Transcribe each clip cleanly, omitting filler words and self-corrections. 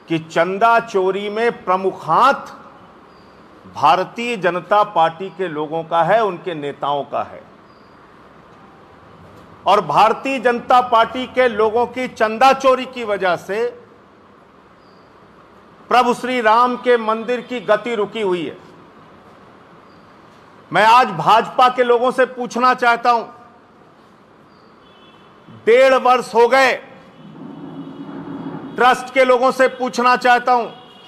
कि चंदा चोरी में प्रमुख हाथ भारतीय जनता पार्टी के लोगों का है, उनके नेताओं का है। और भारतीय जनता पार्टी के लोगों की चंदा चोरी की वजह से प्रभु श्री राम के मंदिर की गति रुकी हुई है। मैं आज भाजपा के लोगों से पूछना चाहता हूं, 1.5 वर्ष हो गए, ट्रस्ट के लोगों से पूछना चाहता हूं,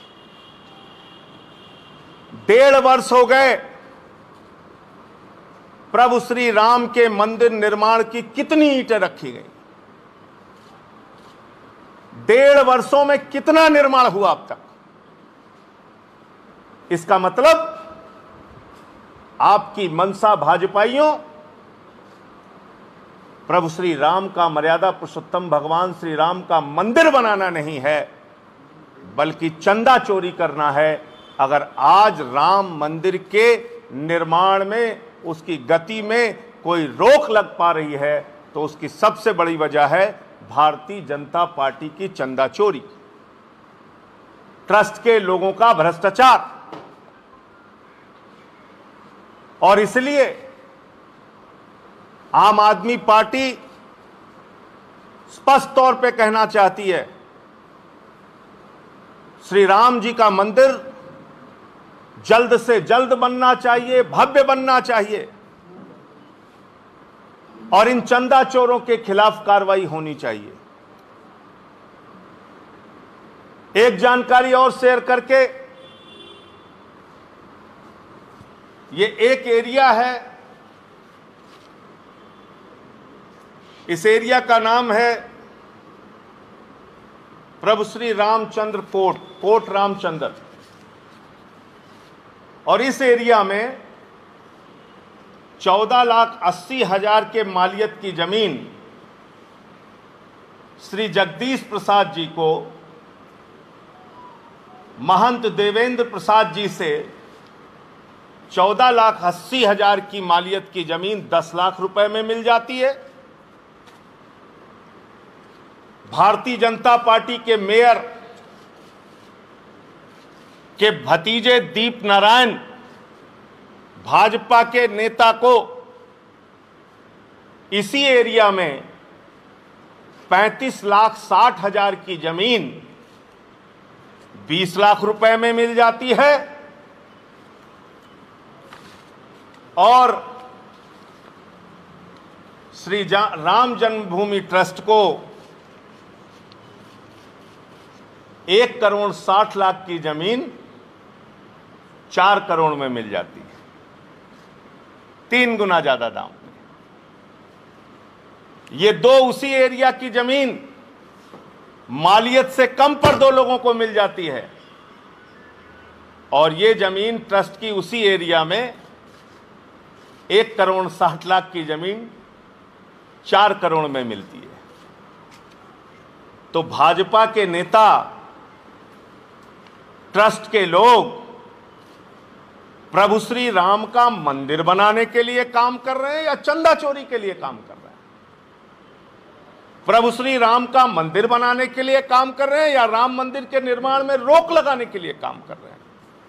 1.5 वर्ष हो गए, प्रभु श्री राम के मंदिर निर्माण की कितनी ईंटें रखी गई? 1.5 वर्षों में कितना निर्माण हुआ अब तक? इसका मतलब आपकी मनसा भाजपाइयों प्रभु श्री राम का, मर्यादा पुरुषोत्तम भगवान श्री राम का मंदिर बनाना नहीं है, बल्कि चंदा चोरी करना है। अगर आज राम मंदिर के निर्माण में, उसकी गति में कोई रोक लग पा रही है, तो उसकी सबसे बड़ी वजह है भारतीय जनता पार्टी की चंदा चोरी, ट्रस्ट के लोगों का भ्रष्टाचार। और इसलिए आम आदमी पार्टी स्पष्ट तौर पे कहना चाहती है, श्री राम जी का मंदिर जल्द से जल्द बनना चाहिए, भव्य बनना चाहिए, और इन चंदा चोरों के खिलाफ कार्रवाई होनी चाहिए। एक जानकारी और शेयर करके, ये एक एरिया है, इस एरिया का नाम है प्रभु श्री रामचंद्र कोट रामचंद्र। और इस एरिया में 14,80,000 के मालियत की जमीन श्री जगदीश प्रसाद जी को महंत देवेंद्र प्रसाद जी से 14,80,000 की मालियत की जमीन 10 लाख रुपए में मिल जाती है। भारतीय जनता पार्टी के मेयर के भतीजे दीप नारायण, भाजपा के नेता को इसी एरिया में 35,60,000 की जमीन 20 लाख रुपए में मिल जाती है। और श्री राम जन्मभूमि ट्रस्ट को 1,60,00,000 की जमीन 4 करोड़ में मिल जाती है, 3 गुना ज्यादा दाम। ये दो उसी एरिया की जमीन मालियत से कम पर 2 लोगों को मिल जाती है, और ये जमीन ट्रस्ट की उसी एरिया में 1,60,00,000 की जमीन 4 करोड़ में मिलती है। तो भाजपा के नेता, ट्रस्ट के लोग प्रभु श्री राम का मंदिर बनाने के लिए काम कर रहे हैं या चंदा चोरी के लिए काम कर रहे हैं? प्रभु श्री राम का मंदिर बनाने के लिए काम कर रहे हैं या राम मंदिर के निर्माण में रोक लगाने के लिए काम कर रहे हैं?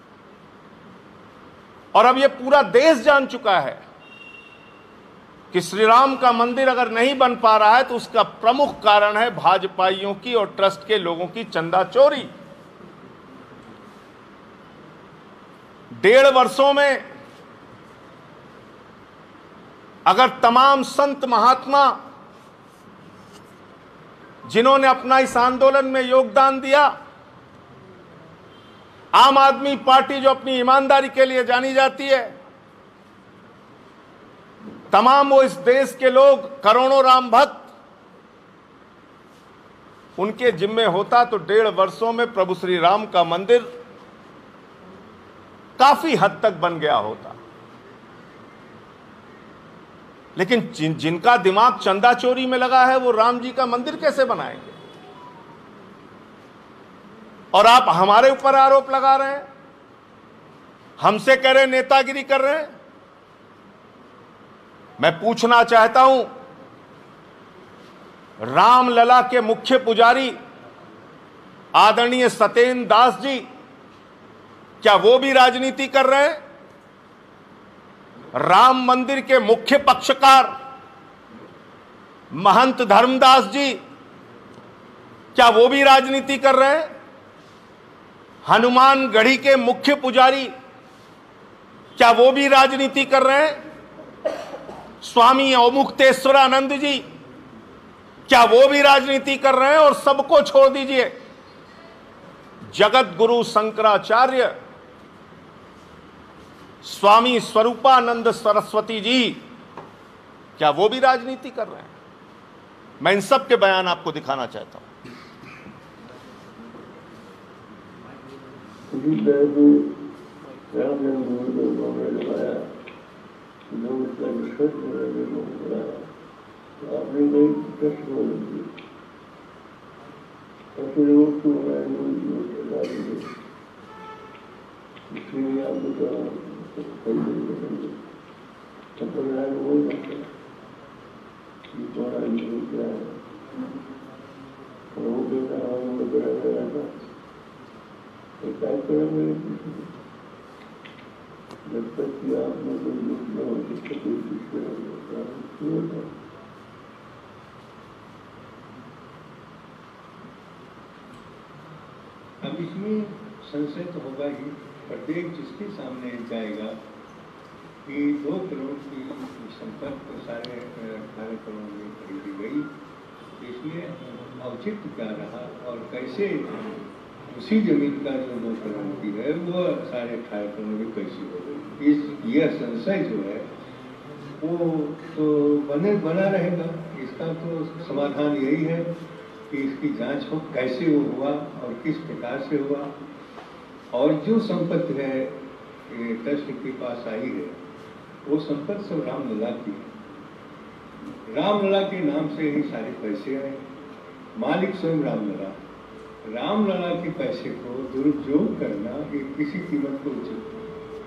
और अब यह पूरा देश जान चुका है कि श्री राम का मंदिर अगर नहीं बन पा रहा है तो उसका प्रमुख कारण है भाजपाइयों की और ट्रस्ट के लोगों की चंदा चोरी। 1.5 वर्षों में अगर तमाम संत महात्मा जिन्होंने अपना इस आंदोलन में योगदान दिया, आम आदमी पार्टी जो अपनी ईमानदारी के लिए जानी जाती है, तमाम वो इस देश के लोग, करोड़ों राम भक्त, उनके जिम्मे होता तो 1.5 वर्षों में प्रभु श्री राम का मंदिर काफी हद तक बन गया होता। लेकिन जिनका दिमाग चंदा चोरी में लगा है, वो राम जी का मंदिर कैसे बनाएंगे? और आप हमारे ऊपर आरोप लगा रहे हैं, हमसे कह रहे हैं नेतागिरी कर रहे हैं। मैं पूछना चाहता हूं, रामलला के मुख्य पुजारी आदरणीय सत्येंद्र दास जी, क्या वो भी राजनीति कर रहे हैं? राम मंदिर के मुख्य पक्षकार महंत धर्मदास जी, क्या वो भी राजनीति कर रहे हैं? हनुमानगढ़ी के मुख्य पुजारी, क्या वो भी राजनीति कर रहे हैं? स्वामी अवमुक्तेश्वरानंद जी, क्या वो भी राजनीति कर रहे हैं? और सबको छोड़ दीजिए, जगत गुरु शंकराचार्य स्वामी स्वरूपानंद सरस्वती जी, क्या वो भी राजनीति कर रहे हैं? मैं इन सब के बयान आपको दिखाना चाहता हूं। अब इसमें संशय तो होगा ही, प्रत्येक जिसके सामने जाएगा कि 2 करोड़ की संपत्ति सारे 18 करोड़ में खरीदी गई, इसलिए औचित्य क्या रहा और कैसे उसी जमीन का जो 2 करोड़ की है वो 18.5 करोड़ में कैसी हो गई, यह संशय जो है वो तो बना रहेगा। इसका तो समाधान यही है कि इसकी जांच हो, कैसे वो हुआ और किस प्रकार से हुआ, और जो संपत्ति है ट्रस्ट के पास आई है वो संपत्ति सब रामलला की है। रामलला के नाम से ही सारे पैसे आए, मालिक स्वयं रामलला। रामलला के पैसे को दुरुपयोग करना ये किसी कीमत को उचित नहीं।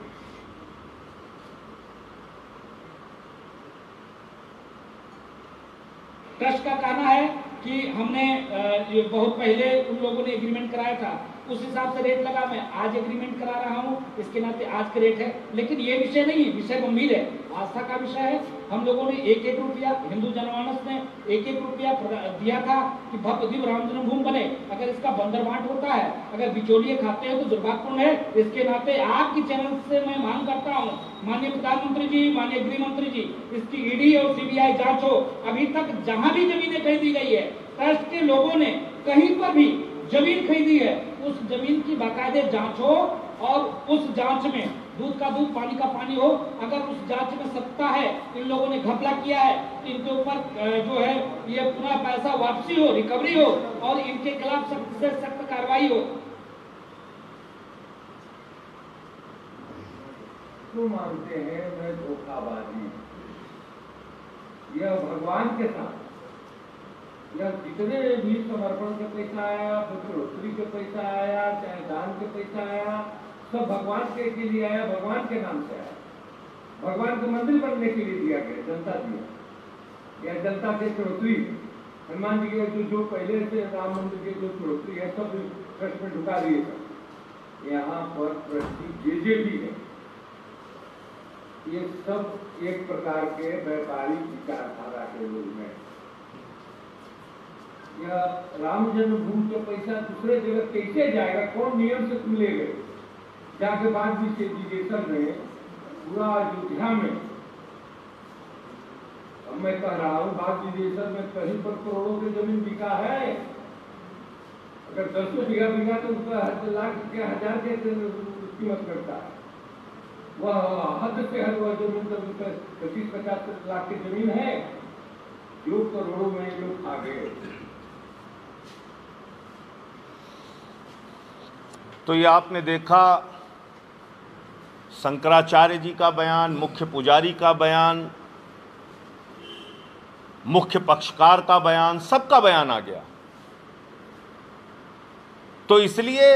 ट्रस्ट का कहना है कि हमने ये बहुत पहले उन लोगों ने एग्रीमेंट कराया था, उस हिसाब से रेट लगा। मैं आज एग्रीमेंट करा रहा हूँ, इसके नाते आज का रेट है। लेकिन ये विषय नहीं है, विषय गंभीर है, आस्था का विषय है। हम लोगों ने 1-1 रुपया, हिंदू जनमानस ने 1-1 रुपया दिया था कि भव्य दिव्य राम जन्मभूमि बने। अगर इसका बंदरबांट होता है, अगर बिचौलिए खाते हैं तो दुर्भाग्यपूर्ण है। इसके नाते आपकी चैनल से मैं मांग करता हूँ, माननीय प्रधानमंत्री जी, माननीय गृह मंत्री जी, इसकी ईडी और सीबीआई जांच हो। अभी तक जहां भी जमीनें खरीदी गई है, ट्रस्ट के लोगों ने कहीं पर भी जमीन खरीदी है, उस जमीन की बाकायदे जांच हो और उस जांच में दूध का दूध पानी का पानी हो। अगर उस जांच में सत्ता है, इन लोगों ने घपला किया है, इनके ऊपर जो है ये पूरा पैसा वापसी हो, रिकवरी हो और इनके खिलाफ सख्त से सख्त कार्रवाई हो। क्यों मानते हैं मैं धोखाबाजी? यह भगवान के साथ यह जितने भी समर्पण के पैसा आया, पितृोत्तरी के पैसा आया, चाहे दान के पैसा आया, सब भगवान के लिए आया, भगवान के नाम से आया। भगवान को मंदिर बनने के लिए दिया गया, जनता दिया, या जनता के चढ़ोतरी हनुमान जी के जो पहले से राम मंदिर के जो चढ़ोतरी है सब ट्रस्ट में ढुका दिए। यहाँ पर ट्रस्टी जे भी है, ये सब एक प्रकार के व्यापारिक विचारधारा के लोग हैं। या राम जन्मभूमि का पैसा दूसरे जगह कैसे जाएगा, कौन नियम से मिलेगा? जाके बाद भी सेजिटेशन में पूरा अयोध्या में, अब मैं कह रहा हूँ बाद विदेशन में कहीं पर करोड़ों की जमीन बिका है। अगर 10 बीघा बिका तो उसका लाख के 1000 के कीमत करता है। वह हद से हद वह जमीन 25-50 लाख की जमीन है, जो करोड़ों में लोग खा गए। तो ये आपने देखा शंकराचार्य जी का बयान, मुख्य पुजारी का बयान, मुख्य पक्षकार का बयान, सबका बयान आ गया। तो इसलिए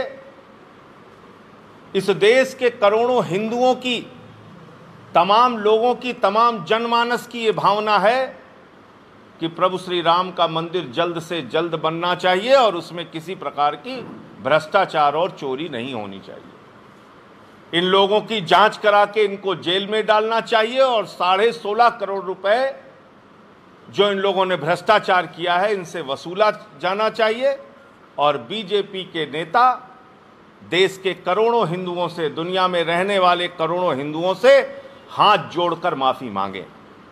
इस देश के करोड़ों हिंदुओं की, तमाम लोगों की, तमाम जनमानस की ये भावना है कि प्रभु श्री राम का मंदिर जल्द से जल्द बनना चाहिए और उसमें किसी प्रकार की भ्रष्टाचार और चोरी नहीं होनी चाहिए। इन लोगों की जांच करा के इनको जेल में डालना चाहिए और 16.5 करोड़ रुपए जो इन लोगों ने भ्रष्टाचार किया है इनसे वसूला जाना चाहिए। और बीजेपी के नेता देश के करोड़ों हिंदुओं से, दुनिया में रहने वाले करोड़ों हिंदुओं से हाथ जोड़कर माफी मांगे।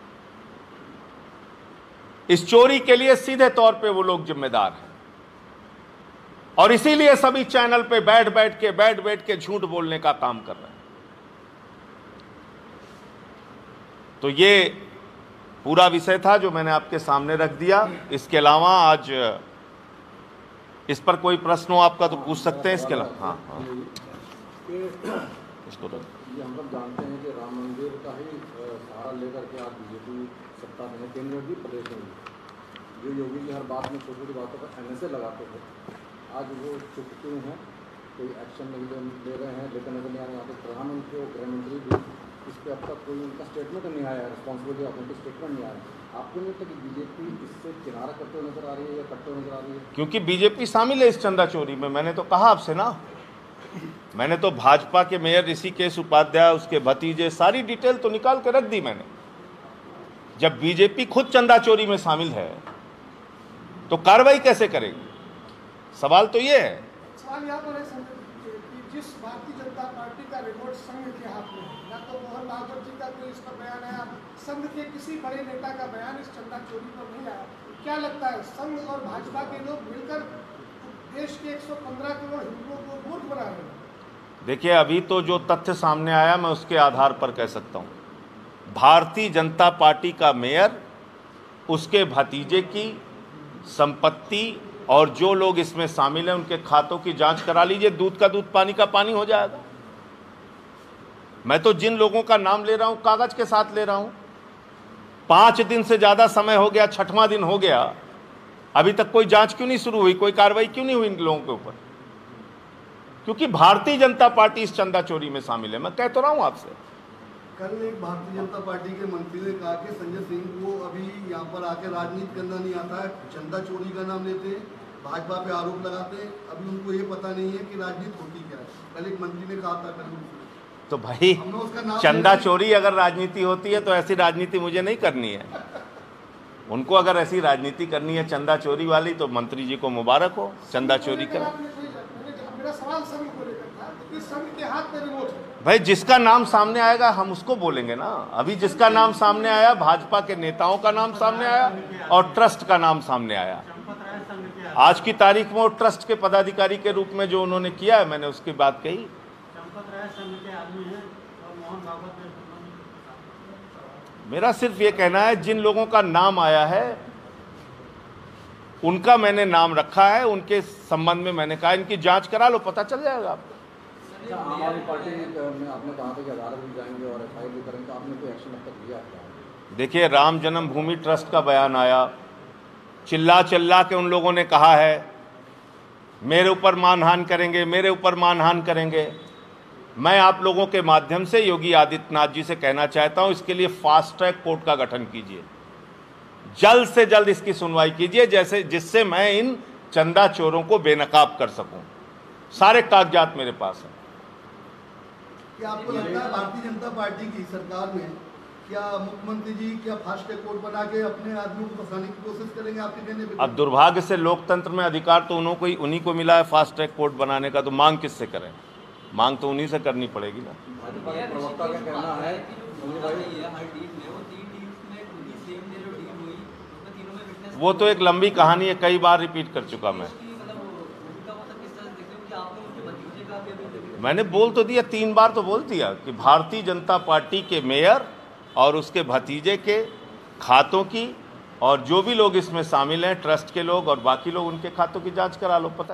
इस चोरी के लिए सीधे तौर पे वो लोग जिम्मेदार हैं और इसीलिए सभी चैनल पे बैठ बैठ के झूठ बोलने का काम कर रहे हैं। तो ये पूरा विषय था जो मैंने आपके सामने रख दिया। इसके अलावा आज इस पर कोई प्रश्न हो आपका तो पूछ सकते हैं। इसके अलावा हाँ इसको तो ये हम लोग जानते हैं कि राम मंदिर का ही सहारा लेकर के आज बीजेपी सत्ता में, केंद्र में भी, प्रदेश में भी, जो योगी जी हर बात में छोटी छोटी बातों पर NSA लगाते थे, आज वो चुप क्यों हैं, कोई एक्शन नहीं ले रहे हैं। लेकिन अगर यहाँ पे प्रधानमंत्री और गृह मंत्री भी इस पर अब तक कोई उनका स्टेटमेंट नहीं आया, रिस्पॉन्सिबिलिटी ऑफ स्टेटमेंट नहीं आया। आपको नहीं लगता कि बीजेपी इससे किनारा करते हुए नजर आ रही है या कटते हुए नजर आ रही है? क्योंकि बीजेपी शामिल है इस चंदा चोरी में। मैंने तो कहा आपसे ना, मैंने तो भाजपा के मेयर ऋषिकेश उपाध्याय, उसके भतीजे, सारी डिटेल तो निकाल के रख दी मैंने। जब बीजेपी खुद चंदा चोरी में शामिल है तो कार्रवाई कैसे करेगी? सवाल तो ये है। सवाल यहाँ पर है संजय जी कि जिस भारतीय जनता पार्टी का रिमोट संघ के हाथ में है, या तो मोहन भागवत जी का कोई इस पर बयान आया, संघ के किसी बड़े नेता का बयान इस चंदा चोरी पर नहीं आया। क्या लगता है संघ और भाजपा के लोग मिलकर देश के 115 करोड़ हिंदुओं को मूर्ख बना रहे हैं? देखिए, अभी तो जो तथ्य सामने आया मैं उसके आधार पर कह सकता हूँ, भारतीय जनता पार्टी का मेयर, उसके भतीजे की संपत्ति और जो लोग इसमें शामिल हैं उनके खातों की जांच करा लीजिए। दूध का दूध, पानी का पानी हो जाएगा। मैं तो जिन लोगों का नाम ले रहा हूं कागज के साथ ले रहा हूं। 5 दिन से ज्यादा समय हो गया, 6वां दिन हो गया, अभी तक कोई जांच क्यों नहीं शुरू हुई, कोई कार्रवाई क्यों नहीं हुई इन लोगों के ऊपर? क्योंकि भारतीय जनता पार्टी इस चंदा चोरी में शामिल है। मैं कह तो रहा हूं आपसे। कल एक भारतीय जनता पार्टी के मंत्री ने कहा कि संजय सिंह को अभी यहाँ पर आके राजनीति करना नहीं आता है, चंदा चोरी का नाम लेते हैं, भाजपा पे आरोप लगाते हैं, अभी उनको ये पता नहीं है कि राजनीति होती क्या है। कल एक मंत्री ने कहा था कल। तो भाई, चंदा चोरी अगर राजनीति होती है तो ऐसी राजनीति मुझे नहीं करनी है। उनको अगर ऐसी राजनीति करनी है चंदा चोरी वाली तो मंत्री जी को मुबारक हो, चंदा चोरी कर। मेरा सवाल संघ को लेकर था कि संघ के हाथ में रिमोट है। भाई, जिसका नाम सामने आएगा हम उसको बोलेंगे ना। अभी जिसका नाम सामने आया, भाजपा के नेताओं का नाम सामने आया और ट्रस्ट का नाम सामने आया। आज की तारीख में वो ट्रस्ट के पदाधिकारी के रूप में जो उन्होंने किया है, मैंने उसकी बात कही। मेरा सिर्फ ये कहना है, जिन लोगों का नाम आया है उनका मैंने नाम रखा है, उनके संबंध में मैंने कहा इनकी जांच करा लो, पता चल जाएगा आपको। आम आदमी पार्टी में आपने कहा था कि अदालत भी जाएंगे और FIR भी करेंगे, तो आपने कोई एक्शन अब तक लिया है? देखिए, राम जन्मभूमि ट्रस्ट का बयान आया, चिल्ला के उन लोगों ने कहा है मेरे ऊपर मानहानि करेंगे, मेरे ऊपर मानहानि करेंगे। मैं आप लोगों के माध्यम से योगी आदित्यनाथ जी से कहना चाहता हूं, इसके लिए फास्ट ट्रैक कोर्ट का गठन कीजिए, जल्द से जल्द इसकी सुनवाई कीजिए, जिससे मैं इन चंदा चोरों को बेनकाब कर सकूं। सारे कागजात मेरे पास हैं। क्या आपको लगता है भारतीय जनता पार्टी की सरकार में क्या मुख्यमंत्री जी क्या फास्ट ट्रैक कोर्ट बना के अपने आदमियों को फंसाने की कोशिश करेंगे आपके कहने पे? अब दुर्भाग्य से लोकतंत्र में अधिकार तो उन्हीं को मिला है फास्ट ट्रैक कोर्ट बनाने का, तो मांग किससे करें? मांग तो उन्हीं से करनी पड़ेगी ना। प्रवक्ता का कहना है वो तो एक लंबी कहानी है, कई बार रिपीट कर चुका मैंने बोल तो दिया, 3 बार तो बोल दिया कि भारतीय जनता पार्टी के मेयर और उसके भतीजे के खातों की और जो भी लोग इसमें शामिल हैं, ट्रस्ट के लोग और बाकी लोग, उनके खातों की जांच करा लो, पता